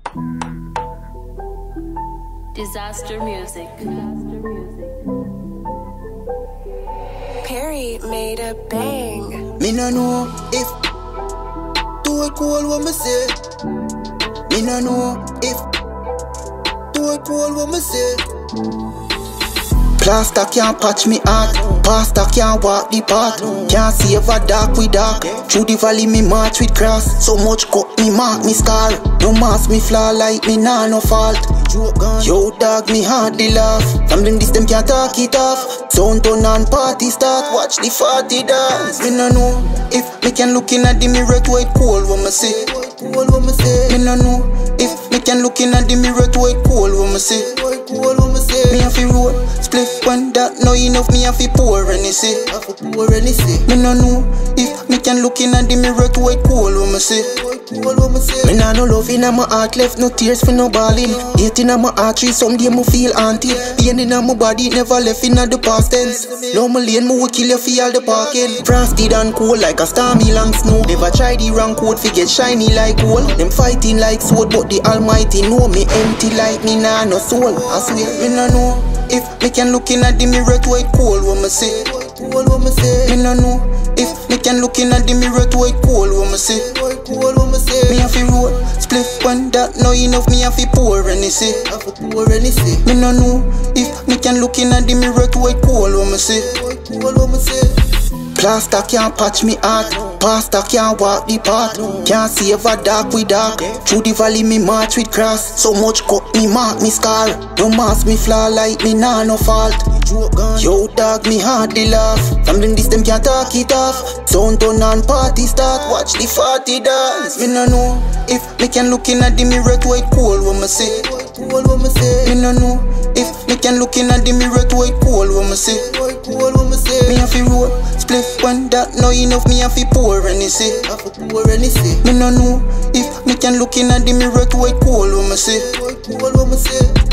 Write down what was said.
Disaster music. Perry made a bang. Me no know if too cold what me say. Me no know if too cold what me say. Plaster can't patch me heart. Pastor can't walk the path. Can't save a dark with dark. Through the valley me march with cross. So much cut me mark me scar. No mask me flaw like me nah no fault. Yo dog me hardly laugh. From them this them can't talk it off. Sound turn on party start. Watch the 40 dance. Me no know if me can look in at the mirror to it cold what me say. Me no know if me can look in at the mirror to it cold what me say. Me have to roll split when that no enough. Me have to pour any say. Me no know if me can look in at the mirror to it cold what me say. Me nah no love in my heart left, no tears for no balling. Hate in my artery, someday me feel auntie. Pain in my body never left in the past tense. Now me lane me will kill you for all the parking. Frosty and cold like a stormy long snow. Never try the wrong code fi get shiny like gold. Them fighting like sword but the almighty know me empty like me nah no soul. I swear me no know if me can look in at the mirror to it cold what me say. Me no know if me can look in at the mirror to it cold what me say. Me have to roll split when that no enough. Me have to pour any say. Me no know if me can look in at the mirror to it cold what me say. Plaster can't patch me heart. Pastor can't walk the path. Can't save a dark with dark. Through the valley me march with cross. So much cut me mark me scar. No mask me flaw like me nah no fault. Yo dog me hardly laugh. From them this them can't talk it off. Sound turn on party start. Watch the 40 dance. Me no know if me can look in at the mirror to it cold what me say. Me no know if me can look in at the mirror to it cold what me say. Me have to roll split when that no enough. Me have to pour any say. Me no know if me can look in at the mirror to it cold what me say.